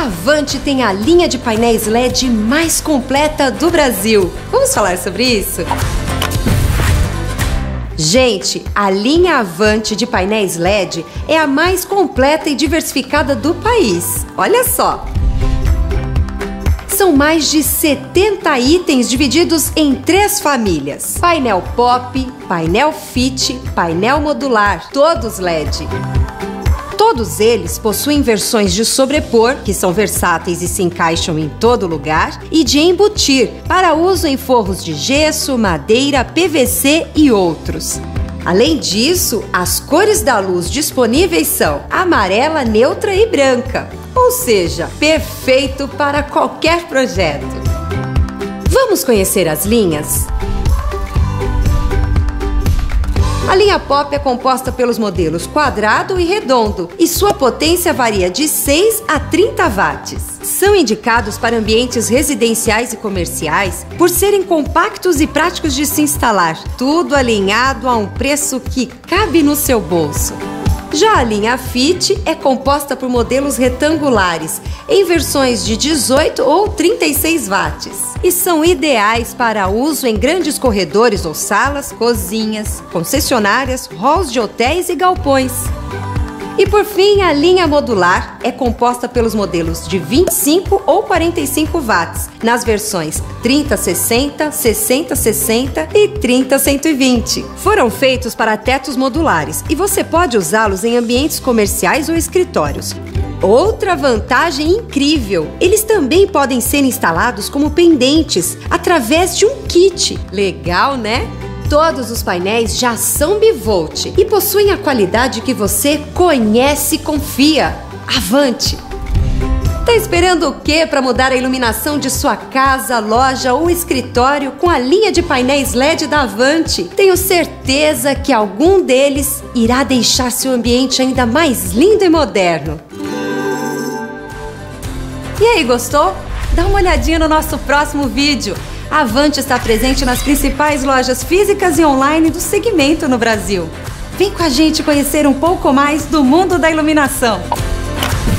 A Avante tem a linha de painéis LED mais completa do Brasil. Vamos falar sobre isso? Gente, a linha Avante de painéis LED é a mais completa e diversificada do país. Olha só! São mais de 70 itens divididos em 3 famílias: painel pop, painel fit, painel modular, todos LED. Todos eles possuem versões de sobrepor, que são versáteis e se encaixam em todo lugar, e de embutir, para uso em forros de gesso, madeira, PVC e outros. Além disso, as cores da luz disponíveis são amarela, neutra e branca, ou seja, perfeito para qualquer projeto. Vamos conhecer as linhas? A linha Pop é composta pelos modelos quadrado e redondo e sua potência varia de 6 a 30 watts. São indicados para ambientes residenciais e comerciais por serem compactos e práticos de se instalar, tudo alinhado a um preço que cabe no seu bolso. Já a linha Fit é composta por modelos retangulares, em versões de 18 ou 36 watts, e são ideais para uso em grandes corredores ou salas, cozinhas, concessionárias, halls de hotéis e galpões. E por fim, a linha modular é composta pelos modelos de 25 ou 45 watts, nas versões 30-60, 60-60 e 30-120. Foram feitos para tetos modulares e você pode usá-los em ambientes comerciais ou escritórios. Outra vantagem incrível, eles também podem ser instalados como pendentes através de um kit. Legal, né? Todos os painéis já são bivolt e possuem a qualidade que você conhece e confia. Avante! Tá esperando o quê para mudar a iluminação de sua casa, loja ou escritório com a linha de painéis LED da Avante? Tenho certeza que algum deles irá deixar seu ambiente ainda mais lindo e moderno. E aí, gostou? Dá uma olhadinha no nosso próximo vídeo. A Avante está presente nas principais lojas físicas e online do segmento no Brasil. Vem com a gente conhecer um pouco mais do mundo da iluminação.